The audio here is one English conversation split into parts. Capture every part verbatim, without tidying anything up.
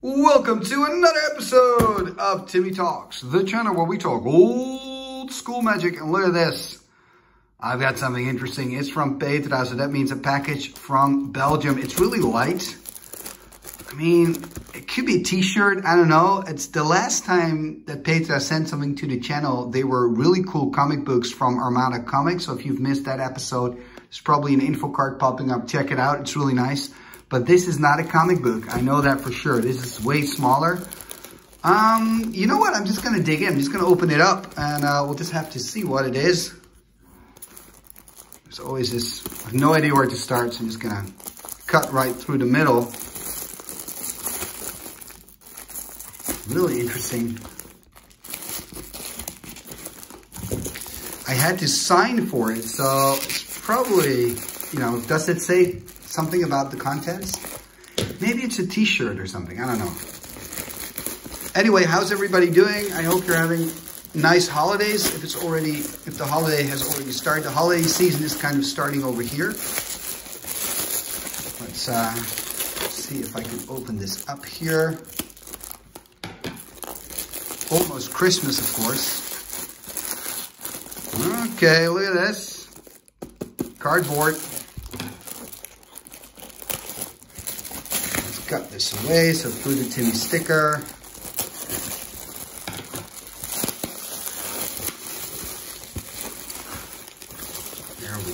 Welcome to another episode of Timmy Talks, the channel where we talk old school magic. And look at this. I've got something interesting. It's from Petra, so that means a package from Belgium. It's really light. I mean, it could be a t-shirt. I don't know. It's the last time that Petra sent something to the channel. They were really cool comic books from Armada Comics. So if you've missed that episode, there's probably an info card popping up. Check it out. It's really nice. But this is not a comic book. I know that for sure. This is way smaller. Um, you know what? I'm just going to dig in. I'm just going to open it up and uh, we'll just have to see what it is. There's always this, I have no idea where to start, so I'm just going to cut right through the middle. Really interesting. I had to sign for it, so it's probably, you know, does it say something about the contents? Maybe it's a t-shirt or something. I don't know. Anyway, how's everybody doing? I hope you're having nice holidays. If it's already, if the holiday has already started, the holiday season is kind of starting over here. Let's uh, see if I can open this up here. Almost Christmas, of course. Okay, look at this. Cardboard. Cut this away, so through the Timmy sticker. There we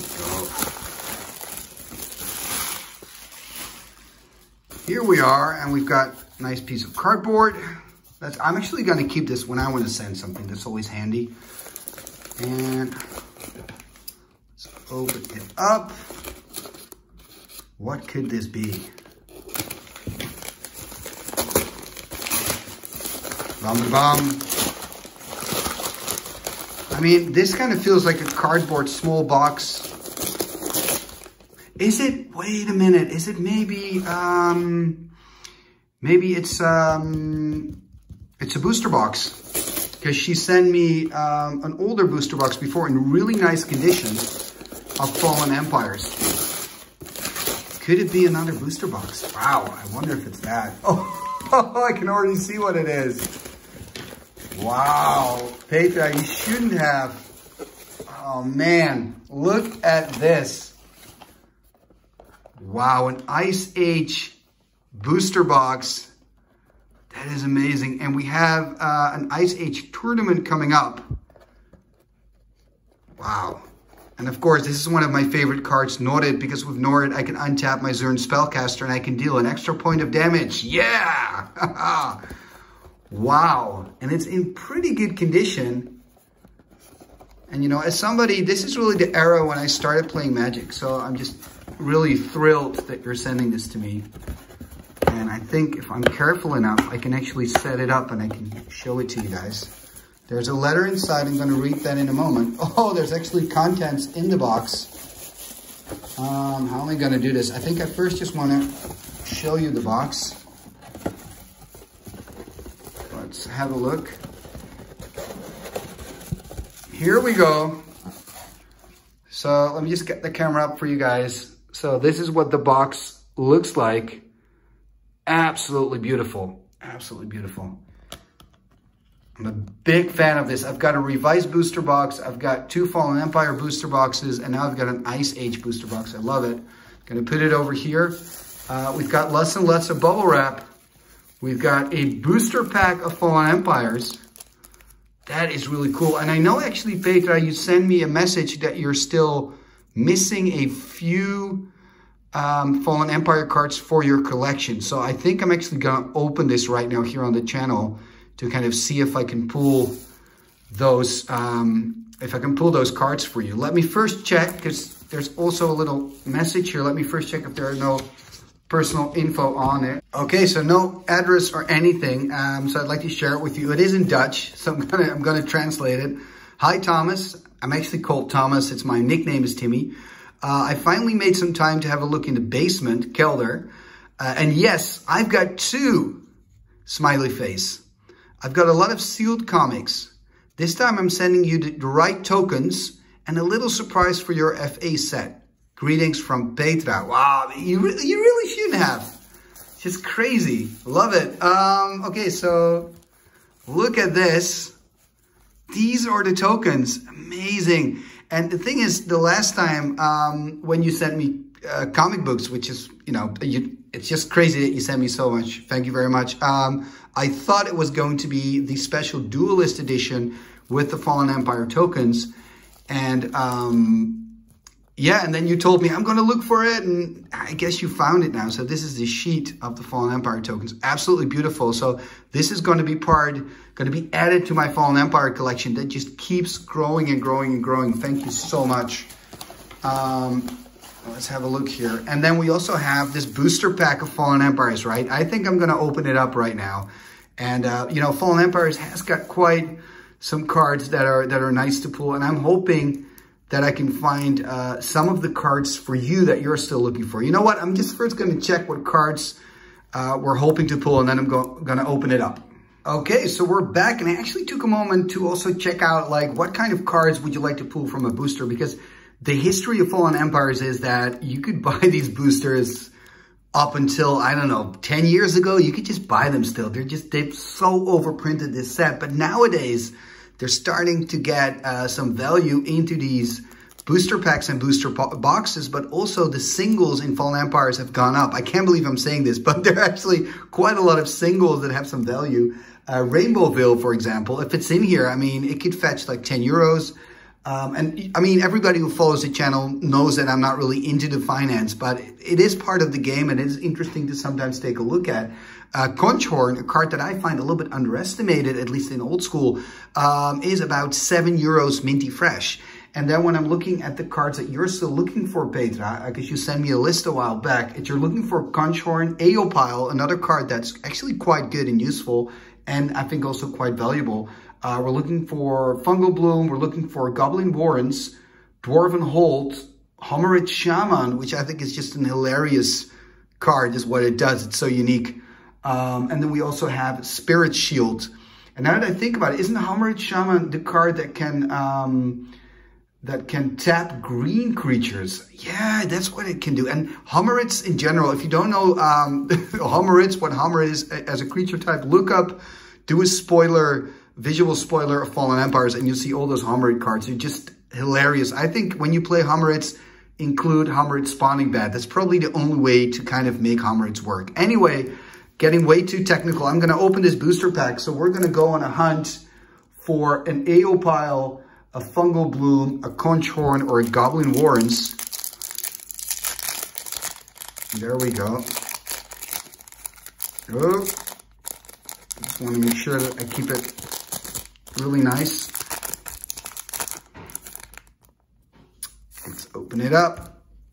go. Here we are, and we've got a nice piece of cardboard. That's, I'm actually going to keep this when I want to send something. That's always handy. And let's open it up. What could this be? Bum bum. I mean, this kind of feels like a cardboard small box. Is it? Wait a minute. Is it maybe? Um, maybe it's um, it's a booster box, because she sent me um, an older booster box before in really nice condition of Fallen Empires. Could it be another booster box? Wow, I wonder if it's that. Oh, I can already see what it is. Wow, Petra, you shouldn't have. Oh man, look at this. Wow, an Ice Age booster box. That is amazing. And we have uh, an Ice Age tournament coming up. Wow. And of course, this is one of my favorite cards, Norid, because with Norid, I can untap my Zern Spellcaster and I can deal an extra point of damage. Yeah! Wow. And it's in pretty good condition. And you know, as somebody, this is really the era when I started playing Magic. So I'm just really thrilled that you're sending this to me. And I think if I'm careful enough, I can actually set it up and I can show it to you guys. There's a letter inside. I'm going to read that in a moment. Oh, there's actually contents in the box. Um, how am I going to do this? I think I first just want to show you the box. Let's have a look. Here we go. So let me just get the camera up for you guys. So this is what the box looks like. Absolutely beautiful. Absolutely beautiful. I'm a big fan of this. I've got a revised booster box. I've got two Fallen Empire booster boxes, and now I've got an Ice Age booster box. I love it. Gonna put it over here. Uh, we've got lots and lots of bubble wrap. We've got a booster pack of Fallen Empires. That is really cool. And I know actually, Petra, you sent me a message that you're still missing a few um, Fallen Empire cards for your collection. So I think I'm actually gonna open this right now here on the channel to kind of see if I can pull those, um, if I can pull those cards for you. Let me first check, because there's also a little message here. Let me first check if there are no personal info on it. Okay, so no address or anything. Um, so I'd like to share it with you. It is in Dutch, so I'm gonna, I'm gonna translate it. Hi, Thomas. I'm actually called Thomas. It's my nickname is Timmy. Uh, I finally made some time to have a look in the basement, Kelder. Uh, and yes, I've got two smiley face. I've got a lot of sealed comics. This time I'm sending you the, the right tokens and a little surprise for your F A set. Greetings from Petra. Wow, you, re you really shouldn't have. Just crazy. Love it. Um, okay, so look at this. These are the tokens. Amazing. And the thing is, the last time um, when you sent me uh, comic books, which is, you know, you, it's just crazy that you sent me so much. Thank you very much. Um, I thought it was going to be the special Duelist edition with the Fallen Empire tokens. And um, yeah, and then you told me I'm going to look for it. And I guess you found it now. So this is the sheet of the Fallen Empire tokens. Absolutely beautiful. So this is going to be part, going to be added to my Fallen Empire collection that just keeps growing and growing and growing. Thank you so much. Um, let's have a look here. And then we also have this booster pack of Fallen Empires, right? I think I'm going to open it up right now. And, uh, you know, Fallen Empires has got quite some cards that are, that are nice to pull. And I'm hoping that I can find uh, some of the cards for you that you're still looking for. You know what? I'm just first going to check what cards uh, we're hoping to pull, and then I'm go going to open it up. Okay, so we're back, and I actually took a moment to also check out, like, what kind of cards would you like to pull from a booster? Because the history of Fallen Empires is that you could buy these boosters up until, I don't know, ten years ago. You could just buy them still. They're just, they've so overprinted this set. But nowadays, they're starting to get uh, some value into these booster packs and booster boxes, but also the singles in Fallen Empires have gone up. I can't believe I'm saying this, but there are actually quite a lot of singles that have some value. Uh, Rainbowville, for example, if it's in here, I mean, it could fetch like ten euros. Um, and I mean, everybody who follows the channel knows that I'm not really into the finance, but it is part of the game and it is interesting to sometimes take a look at. Uh, Conchhorn, a card that I find a little bit underestimated, at least in old school, um, is about seven euros minty fresh. And then when I'm looking at the cards that you're still looking for, Petra, because you sent me a list a while back, if you're looking for Conchhorn, Aeopile, another card that's actually quite good and useful, and I think also quite valuable. Uh, we're looking for Fungal Bloom, we're looking for Goblin Warrens, Dwarven Hold, Homerit Shaman, which I think is just an hilarious card, is what it does. It's so unique. Um, and then we also have Spirit Shield. And now that I think about it, isn't Homerit Shaman the card that can um, that can tap green creatures? Yeah, that's what it can do. And Homerits in general, if you don't know um, Homerits, what Homerit is as a creature type, look up, do a spoiler, visual spoiler of Fallen Empires, and you'll see all those Homerit cards. They're just hilarious. I think when you play Homerits, include Homerit Spawning Bed. That's probably the only way to kind of make Homerits work. Anyway, getting way too technical. I'm going to open this booster pack. So we're going to go on a hunt for an Aeopile, a Fungal Bloom, a Conchhorn, or a Goblin Warrens. There we go. Oh, just want to make sure that I keep it really nice. Let's open it up.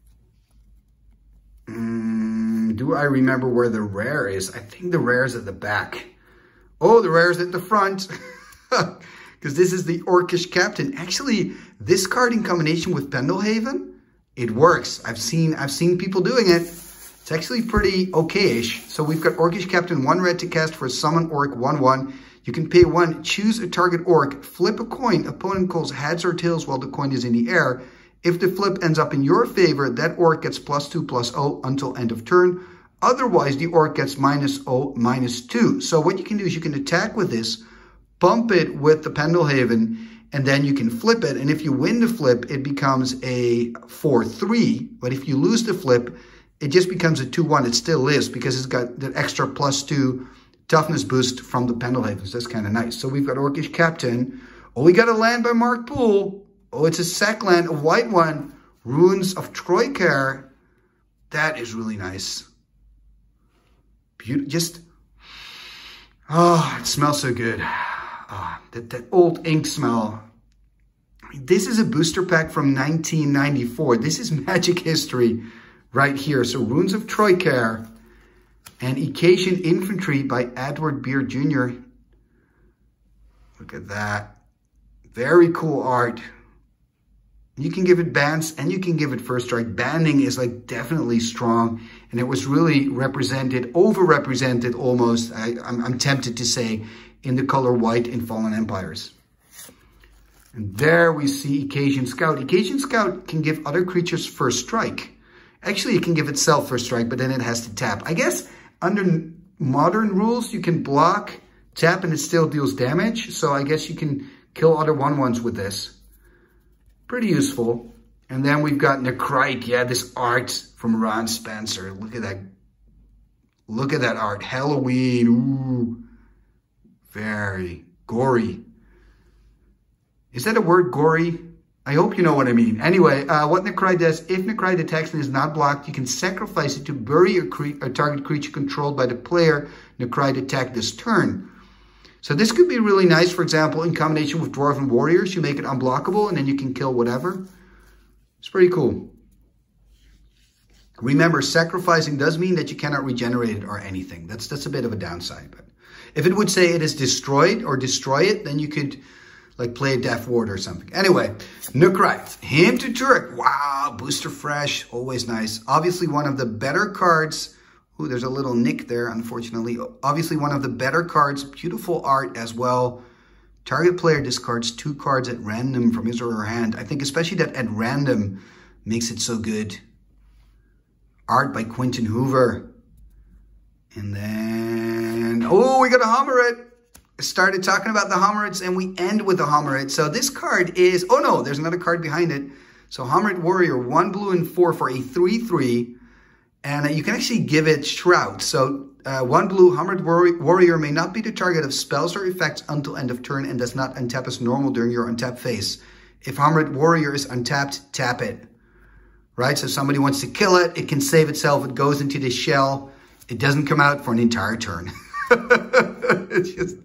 Do I remember where the rare is? I think the rare is at the back. Oh, the rare is at the front. Because this is the Orcish Captain. Actually, this card in combination with Pendelhaven, it works. I've seen I've seen people doing it. It's actually pretty okay-ish. So we've got Orcish Captain, one red to cast for a summon orc, one one. You can pay one, choose a target orc, flip a coin. Opponent calls heads or tails while the coin is in the air. If the flip ends up in your favor, that orc gets plus two, plus oh until end of turn. Otherwise, the orc gets minus oh, minus two. So what you can do is you can attack with this, bump it with the Pendelhaven, and then you can flip it. And if you win the flip, it becomes a four three. But if you lose the flip, it just becomes a two one. It still is because it's got that extra plus two toughness boost from the Pendelhaven. So that's kind of nice. So we've got Orcish Captain. Oh, we got a land by Mark Poole. Oh, it's a sack land, a white one. Ruins of Troikar. That is really nice. Beautiful. Just, oh, it smells so good. Oh, that, that old ink smell. This is a booster pack from nineteen ninety-four. This is Magic history right here. So Ruins of Troikar and Icasian Infantry by Edward Beard Junior Look at that. Very cool art. You can give it bans and you can give it first strike. Banding is like definitely strong. And it was really represented, over-represented almost, I, I'm, I'm tempted to say, in the color white in Fallen Empires. And there we see Icasian Scout. Icasian Scout can give other creatures first strike. Actually, it can give itself first strike, but then it has to tap. I guess Under modern rules, you can block, tap, and it still deals damage. So I guess you can kill other one ones with this. Pretty useful. And then we've got Necryte. Yeah, this art from Ron Spencer. Look at that. Look at that art. Halloween. Ooh. Very gory. Is that a word, gory? I hope you know what I mean. Anyway, uh, what Necryte does, if Necryte attacks and is not blocked, you can sacrifice it to bury a, cre a target creature controlled by the player Necryte attack this turn. So this could be really nice, for example, in combination with Dwarven Warriors. You make it unblockable and then you can kill whatever. It's pretty cool. Remember, sacrificing does mean that you cannot regenerate it or anything. That's, that's a bit of a downside. But if it would say it is destroyed or destroy it, then you could like play a Death Ward or something. Anyway, Necryte, him to Turek. Wow, Booster Fresh, always nice. Obviously one of the better cards. Ooh, there's a little nick there, unfortunately. Obviously one of the better cards. Beautiful art as well. Target player discards two cards at random from his or her hand. I think especially that at random makes it so good. Art by Quentin Hoover. And then, oh, we got a Homerit. Started talking about the Homerits and we end with the Homerit. So this card is, oh no, there's another card behind it. So Homerit Warrior, one blue and four for a three three. And uh, you can actually give it Shroud. So uh, one blue, Homerit Warrior may not be the target of spells or effects until end of turn and does not untap as normal during your untap phase. If Homerit Warrior is untapped, tap it. Right, so somebody wants to kill it, it can save itself, it goes into this shell. It doesn't come out for an entire turn. It's just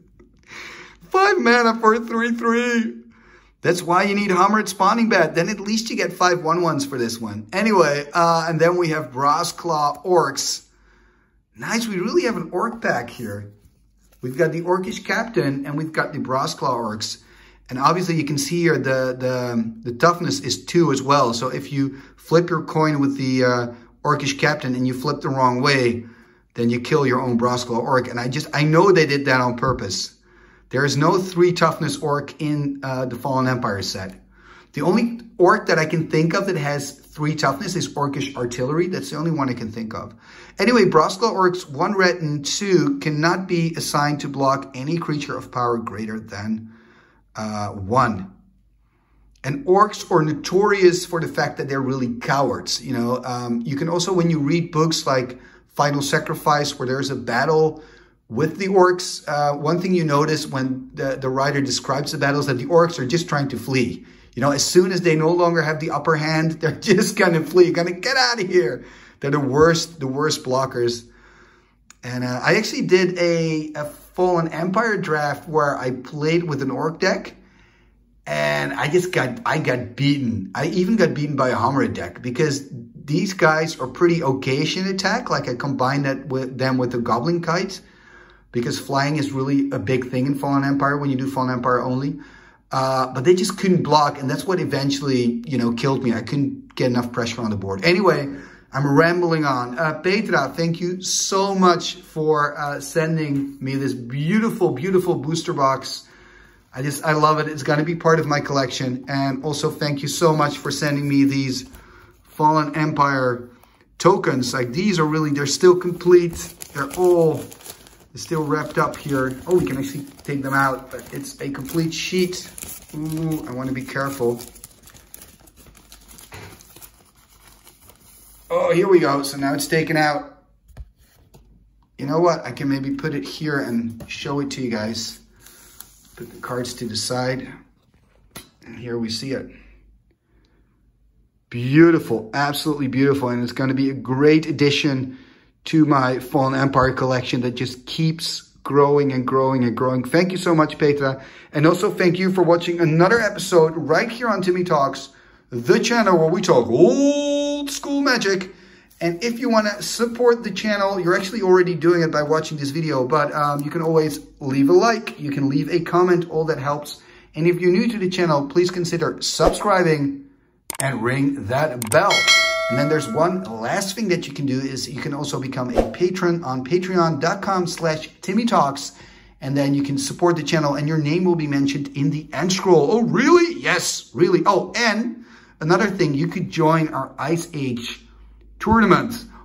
five mana for a three three. That's why you need Homerit Spawning Bat. Then at least you get five one ones for this one. Anyway, uh, and then we have Brassclaw Orcs. Nice, we really have an Orc pack here. We've got the Orcish Captain and we've got the Brassclaw Orcs. And obviously you can see here the, the, the toughness is two as well. So if you flip your coin with the uh, Orcish Captain and you flip the wrong way, then you kill your own Brassclaw Orc. And I just, I know they did that on purpose. There is no three toughness Orc in uh, the Fallen Empire set. The only Orc that I can think of that has three toughness is Orcish Artillery. That's the only one I can think of. Anyway, Brassclaw Orcs, one red and two, cannot be assigned to block any creature of power greater than uh, one. And Orcs are notorious for the fact that they're really cowards. You know, um, you can also, when you read books like Final Sacrifice, where there's a battle with the Orcs, uh, one thing you notice when the, the writer describes the battles that the Orcs are just trying to flee. You know, as soon as they no longer have the upper hand, they're just gonna flee, gonna get out of here. They're the worst, the worst blockers. And uh, I actually did a, a Fallen Empire draft where I played with an Orc deck. And I just got, I got beaten. I even got beaten by a Homerit deck because these guys are pretty okayish in attack. Like I combined that with them with the Goblin Kite because flying is really a big thing in Fallen Empire when you do Fallen Empire only. Uh, but they just couldn't block. And that's what eventually, you know, killed me. I couldn't get enough pressure on the board. Anyway, I'm rambling on. Uh, Petra, thank you so much for uh, sending me this beautiful, beautiful booster box. I just, I love it. It's going to be part of my collection. And also thank you so much for sending me these Fallen Empire tokens. Like these are really, they're still complete. They're all still wrapped up here. Oh, we can actually take them out, but it's a complete sheet. Ooh, I want to be careful. Oh, here we go. So now it's taken out. You know what? I can maybe put it here and show it to you guys. Put the cards to the side. And here we see it. Beautiful. Absolutely beautiful. And it's going to be a great addition to my Fallen Empire collection that just keeps growing and growing and growing. Thank you so much, Petra. And also thank you for watching another episode right here on Timmy Talks, the channel where we talk old school Magic. And if you want to support the channel, you're actually already doing it by watching this video, but um, you can always leave a like, you can leave a comment, all that helps. And if you're new to the channel, please consider subscribing and ring that bell. And then there's one last thing that you can do is you can also become a patron on patreon.com slash Timmy Talks. And then you can support the channel and your name will be mentioned in the end scroll. Oh, really? Yes, really. Oh, and another thing, you could join our Ice Age tournament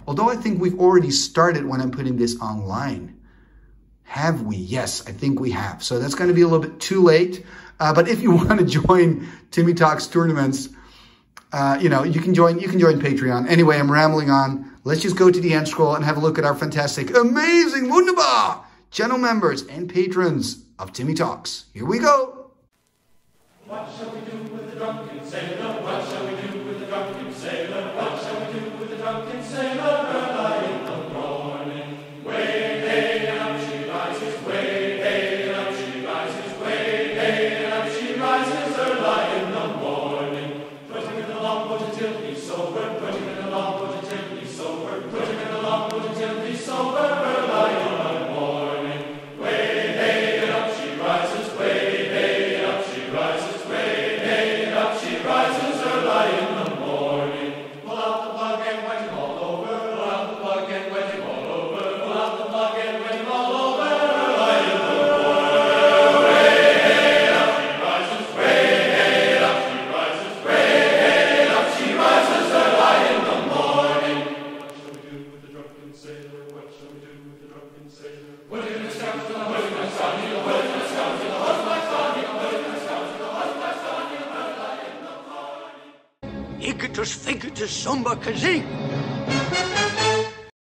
Although I think we've already started when I'm putting this online. Have we? Yes, I think we have. So that's going to be a little bit too late. Uh, but if you want to join Timmy Talks tournaments, uh, you know, you can join, you can join Patreon. Anyway, I'm rambling on. Let's just go to the end scroll and have a look at our fantastic, amazing, wunderbar channel members and patrons of Timmy Talks. Here we go. What shall we do with the drunken sailor? What shall we do with the drunken sailor? What shall we do with the drunken sailor? Early in the morning. Way, hey, and up she rises. Way, hey, and up she rises. Way, hey, and up she rises. Early in the morning. Put him in the longboat until he's sober. Put him in the longboat until he's sober. Put him in the longboat until he's sober. Early in the morning. Way, hey, and up she rises. Way, hey, and up she rises. She rises early in the morning. Pull out the plug and wet him all over. Pull out the plug and wet him all over. Pull out the plug and wet him all over. Early in the morning. Way, hey, up she rises. Way, hey, up she rises. Way, hey, up she rises early in the morning. What shall we do with the drunken sailor? What shall we do with the drunken sailor? Put him in the scout to the hook, my son. Put him in the scout to the hook, my son. Put him in the scout to the hook, my son. Igitus, figitus, somba, kazing.